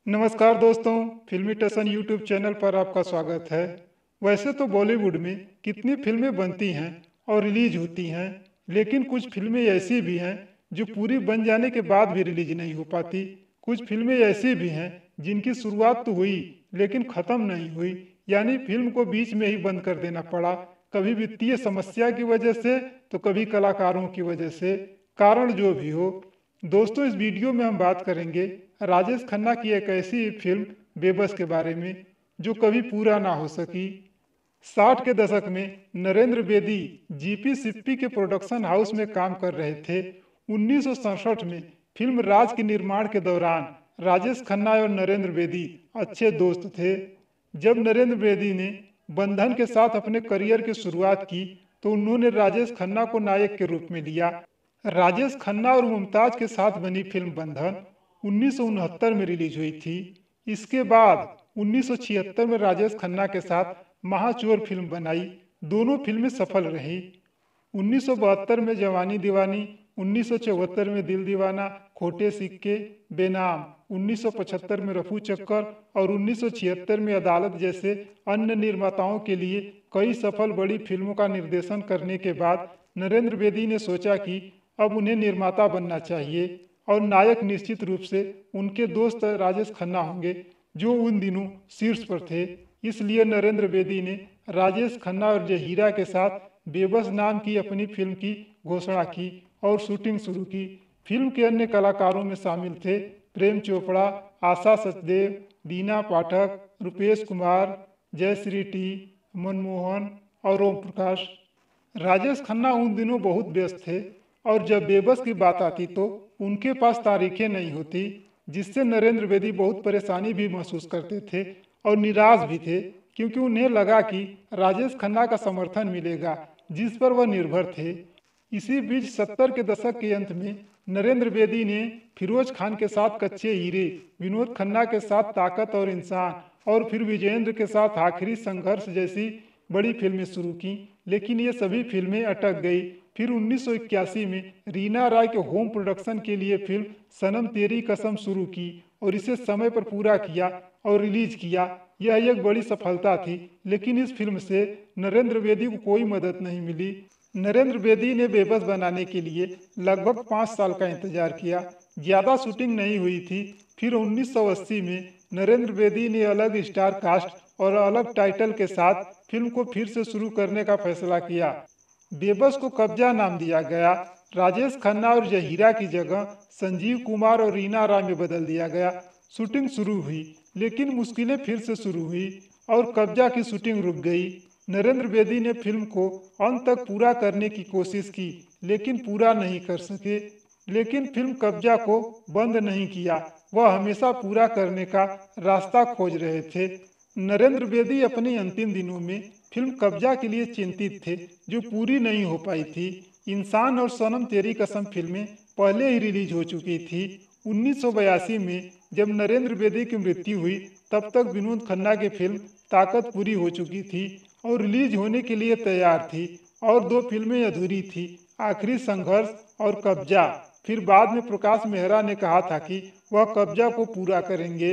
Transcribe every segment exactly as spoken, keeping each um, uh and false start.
नमस्कार दोस्तों, फिल्मी टशन यूट्यूब चैनल पर आपका स्वागत है। वैसे तो बॉलीवुड में कितनी फिल्में बनती हैं और रिलीज होती हैं, लेकिन कुछ फिल्में ऐसी भी हैं जो पूरी बन जाने के बाद भी रिलीज नहीं हो पाती। कुछ फिल्में ऐसी भी हैं जिनकी शुरुआत तो हुई लेकिन ख़त्म नहीं हुई, यानी फिल्म को बीच में ही बंद कर देना पड़ा, कभी वित्तीय समस्या की वजह से तो कभी कलाकारों की वजह से। कारण जो भी हो, दोस्तों इस वीडियो में हम बात करेंगे राजेश खन्ना की एक ऐसी फिल्म बेबस के बारे में जो कभी पूरा ना हो सकी। साठ के दशक में नरेंद्र बेदी जीपी सिप्पी के प्रोडक्शन हाउस में काम कर रहे थे। उन्नीस सौ सड़सठ में फिल्म राज के निर्माण के दौरान राजेश खन्ना और नरेंद्र बेदी अच्छे दोस्त थे। जब नरेंद्र बेदी ने बंधन के साथ अपने करियर की शुरुआत की तो उन्होंने राजेश खन्ना को नायक के रूप में लिया। राजेश खन्ना और मुमताज के साथ बनी फिल्म बंधन उन्नीस सौ उनहत्तर में रिलीज हुई थी। इसके बाद उन्नीस सौ छिहत्तर में राजेश खन्ना के साथ महाचोर फिल्म बनाई। दोनों फिल्में सफल रही। उन्नीस सौ बहत्तर में जवानी दीवानी, उन्नीस सौ चौहत्तर में दिल दीवाना, खोटे सिक्के, बेनाम, उन्नीस सौ पचहत्तर में रफू चक्कर और उन्नीस सौ छिहत्तर में अदालत जैसे अन्य निर्माताओं के लिए कई सफल बड़ी फिल्मों का निर्देशन करने के बाद नरेंद्र बेदी ने सोचा कि अब उन्हें निर्माता बनना चाहिए और नायक निश्चित रूप से उनके दोस्त राजेश खन्ना होंगे जो उन दिनों शीर्ष पर थे। इसलिए नरेंद्र बेदी ने राजेश खन्ना और जहीरा के साथ बेबस नाम की अपनी फिल्म की घोषणा की और शूटिंग शुरू की। फिल्म के अन्य कलाकारों में शामिल थे प्रेम चोपड़ा, आशा सचदेव, दीना पाठक, रुपेश कुमार, जयश्री टी, मनमोहन और ओम प्रकाश। राजेश खन्ना उन दिनों बहुत व्यस्त थे और जब बेबस की बात आती तो उनके पास तारीखें नहीं होती, जिससे नरेंद्र बेदी बहुत परेशानी भी महसूस करते थे और निराश भी थे, क्योंकि उन्हें लगा कि राजेश खन्ना का समर्थन मिलेगा जिस पर वह निर्भर थे। इसी बीच सत्तर के दशक के अंत में नरेंद्र बेदी ने फिरोज खान के साथ कच्चे हीरे, विनोद खन्ना के साथ ताकत और इंसान और फिर विजेंद्र के साथ आखिरी संघर्ष जैसी बड़ी फिल्में शुरू की, लेकिन ये सभी फिल्में अटक गई। फिर उन्नीस सौ इक्यासी में रीना रॉय के होम प्रोडक्शन के लिए फिल्म सनम तेरी कसम शुरू की और इसे समय पर पूरा किया और रिलीज किया। यह एक बड़ी सफलता थी, लेकिन इस फिल्म से नरेंद्र बेदी को कोई मदद नहीं मिली। नरेंद्र बेदी ने बेबस बनाने के लिए लगभग पाँच साल का इंतजार किया। ज़्यादा शूटिंग नहीं हुई थी। फिर उन्नीस सौ अस्सी में नरेंद्र बेदी ने अलग स्टार कास्ट और अलग टाइटल के साथ फिल्म को फिर से शुरू करने का फैसला किया। बेबस को कब्जा नाम दिया गया। राजेश खन्ना और जहीरा की जगह संजीव कुमार और रीना रॉय में बदल दिया गया। शूटिंग शुरू हुई, लेकिन मुश्किलें फिर से शुरू हुई और कब्जा की शूटिंग रुक गई। नरेंद्र बेदी ने फिल्म को अंत तक पूरा करने की कोशिश की, लेकिन पूरा नहीं कर सके। लेकिन फिल्म कब्जा को बंद नहीं किया, वह हमेशा पूरा करने का रास्ता खोज रहे थे। नरेंद्र बेदी अपने अंतिम दिनों में फिल्म कब्जा के लिए चिंतित थे, जो पूरी नहीं हो पाई थी। इंसान और सनम तेरी कसम फिल्में पहले ही रिलीज हो चुकी थी। उन्नीस सौ बयासी में जब नरेंद्र बेदी की मृत्यु हुई, तब तक विनोद खन्ना की फिल्म ताकत पूरी हो चुकी थी और रिलीज होने के लिए तैयार थी, और दो फिल्में अधूरी थी, आखिरी संघर्ष और कब्जा। फिर बाद में प्रकाश मेहरा ने कहा था कि वह कब्जा को पूरा करेंगे।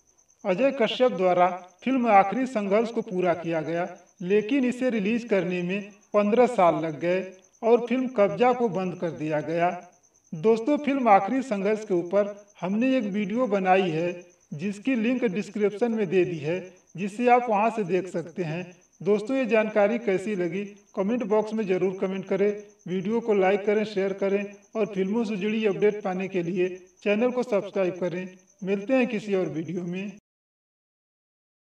अजय कश्यप द्वारा फिल्म आखिरी संघर्ष को पूरा किया गया, लेकिन इसे रिलीज करने में पंद्रह साल लग गए और फिल्म कब्जा को बंद कर दिया गया। दोस्तों, फिल्म आखिरी संघर्ष के ऊपर हमने एक वीडियो बनाई है, जिसकी लिंक डिस्क्रिप्शन में दे दी है, जिसे आप वहां से देख सकते हैं। दोस्तों, ये जानकारी कैसी लगी कमेंट बॉक्स में ज़रूर कमेंट करें। वीडियो को लाइक करें, शेयर करें और फिल्मों से जुड़ी अपडेट पाने के लिए चैनल को सब्सक्राइब करें। मिलते हैं किसी और वीडियो में।